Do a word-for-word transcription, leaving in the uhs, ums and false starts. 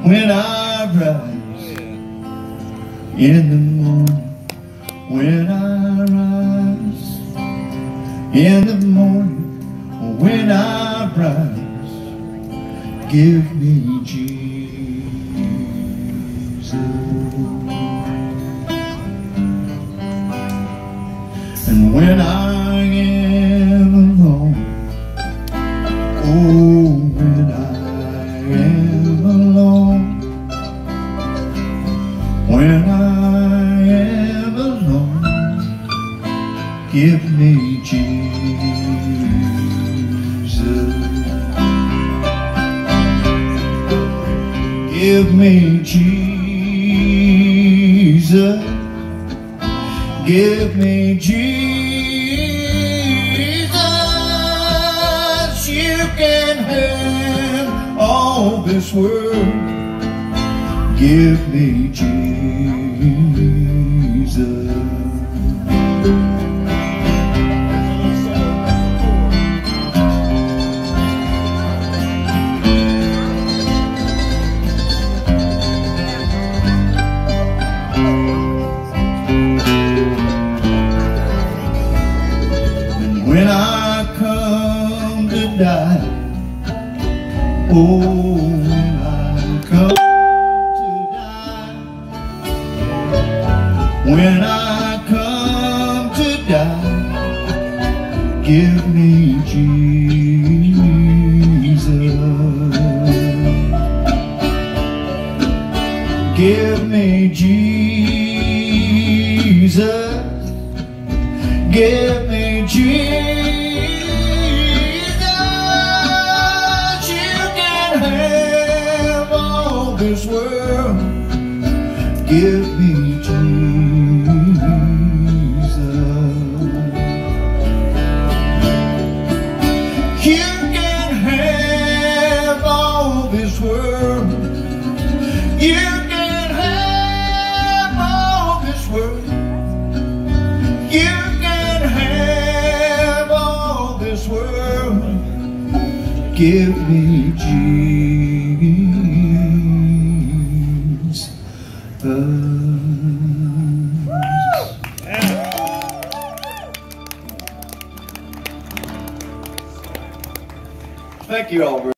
when I rise in the morning, when I rise in the morning, when I rise, give me Jesus. And when I am alone, oh, when I am alone, when I am alone, give me Jesus. Give me Jesus. Give me Jesus. You can have all this world. Give me Jesus. When I come to die, oh, when I come to die, when I come to die, give me Jesus. Give me Jesus. Give me Jesus. You can have all this world. Give me Jesus. You can have all this world. You can have all this world. You world, give me Jesus. Thank you all.